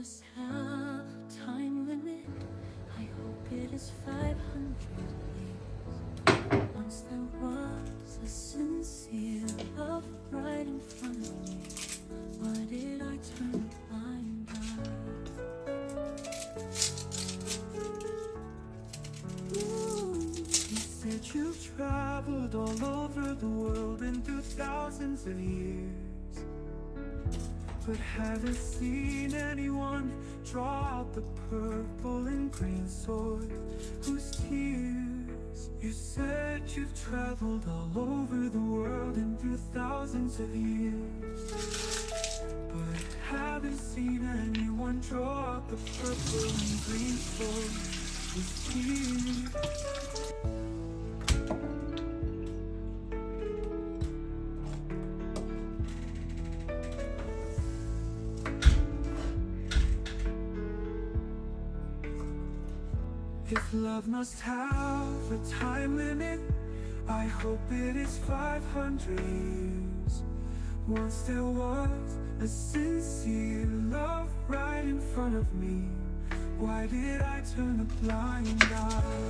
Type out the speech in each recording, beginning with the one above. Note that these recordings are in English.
must have a time limit. I hope it is 500 years. Once there was a sincere love right in front of me. Why did I turn a blind eye? You said you've traveled all over the world and through thousands of years, but haven't seen anyone draw out the purple and green sword whose tears. You said you've traveled all over the world and through thousands of years, but haven't seen anyone draw out the purple and green sword whose tears. If love must have a time limit, I hope it is 500 years. Once there was a sincere love right in front of me. Why did I turn a blind eye?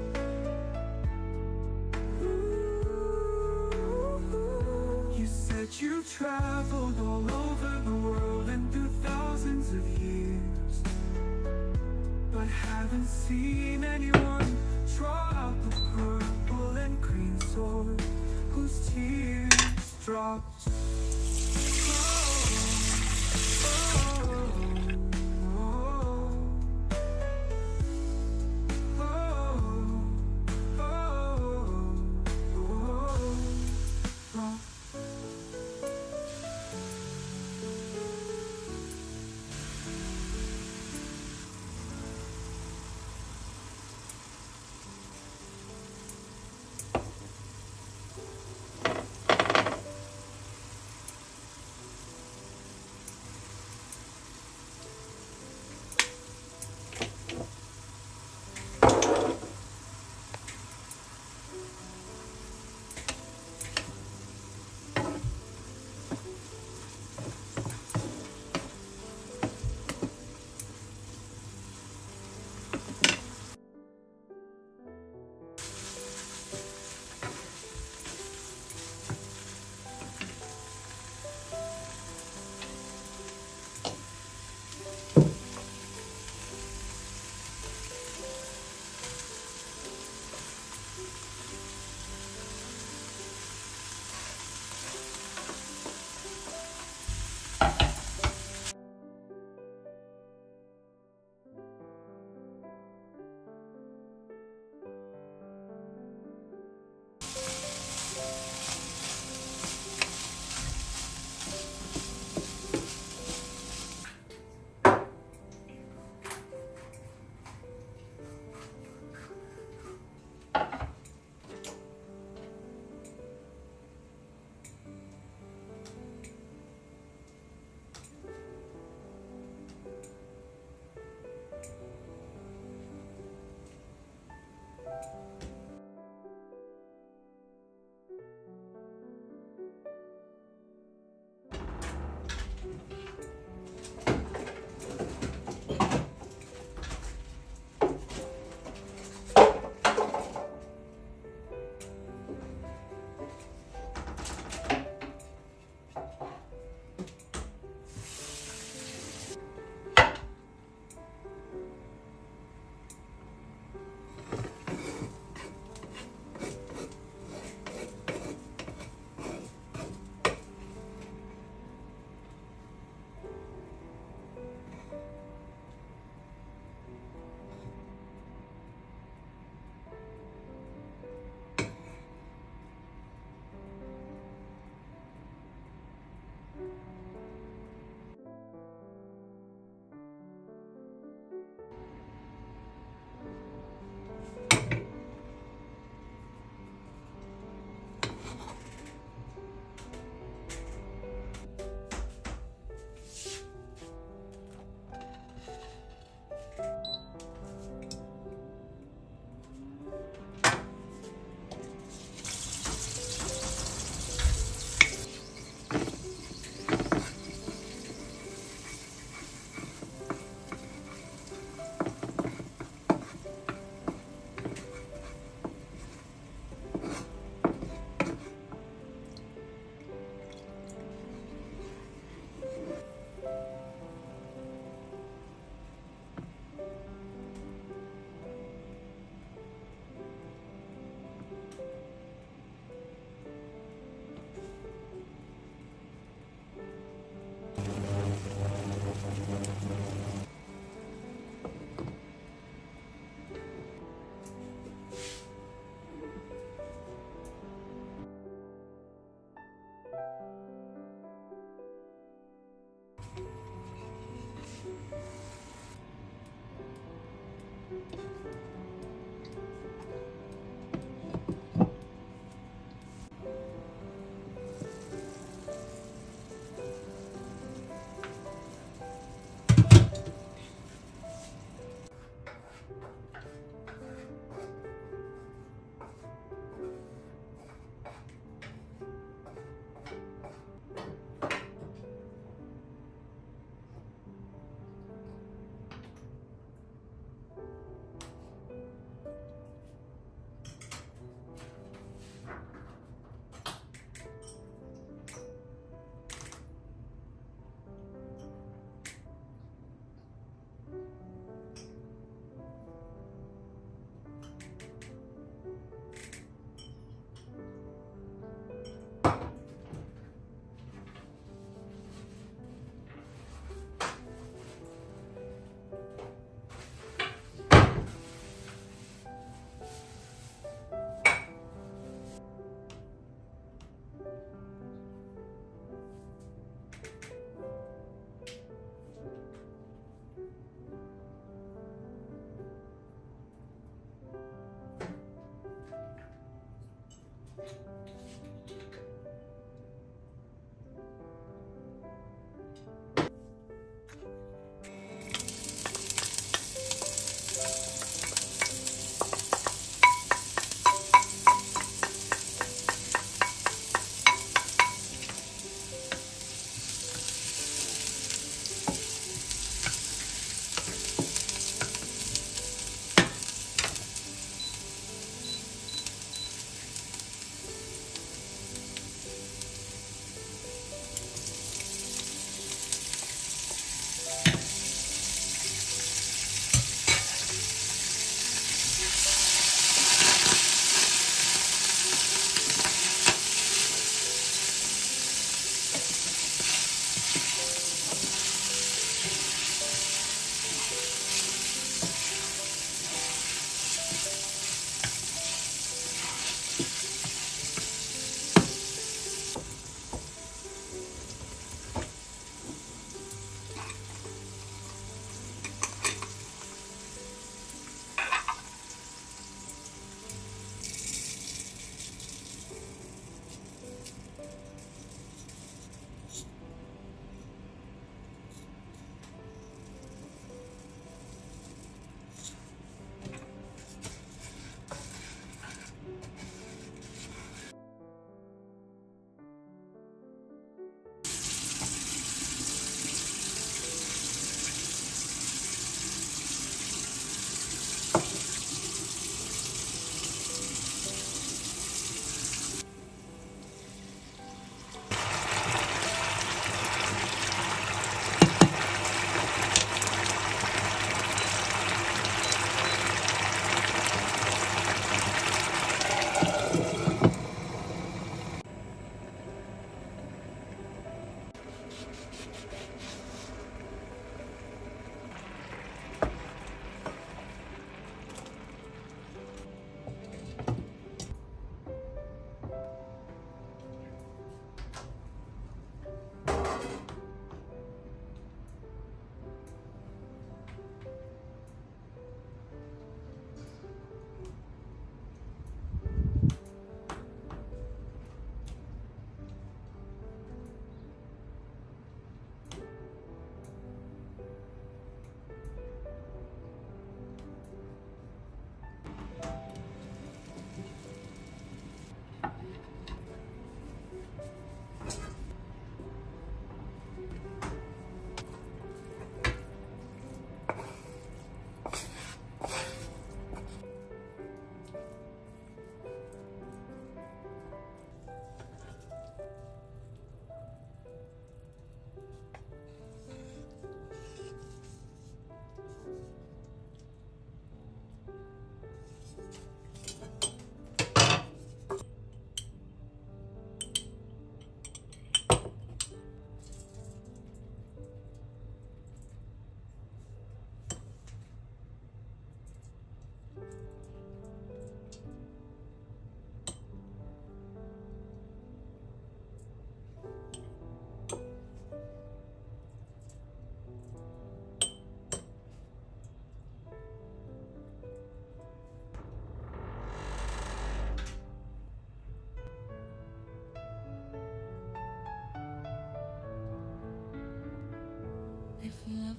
You said you traveled all over the world and through thousands of years, but haven't seen anyone draw out the purple and green sword whose tears dropped.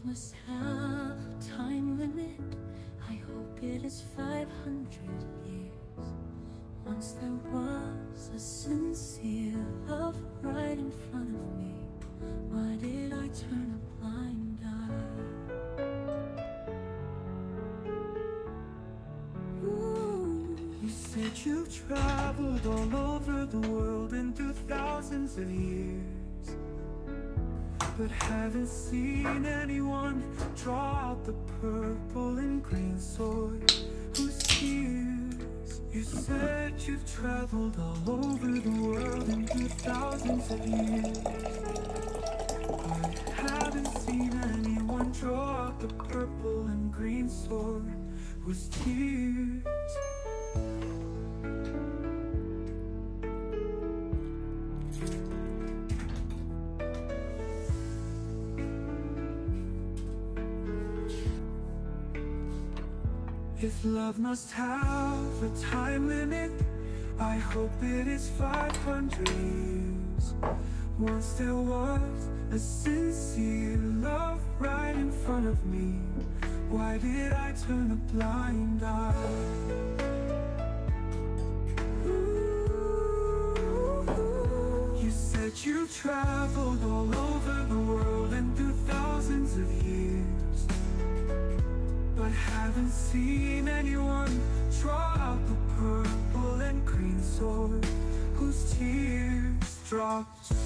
must have a time limit. I hope it is 500 years. Once there was a sincere love right in front of me. Why did I turn a blind eye? Ooh. You said you've traveled all over the world and through thousands of years, but haven't seen anyone draw out the purple and green sword whose tears. You said you've traveled all over the world and through thousands of years, but haven't seen anyone draw out the purple and green sword whose tears. If love must have a time limit, I hope it is 500 years. Once there was a sincere love right in front of me. Why did I turn a blind eye? Ooh. You said you traveled all over the world and through thousands of years, but haven't seen anyone draw out the purple and green sword whose tears dropped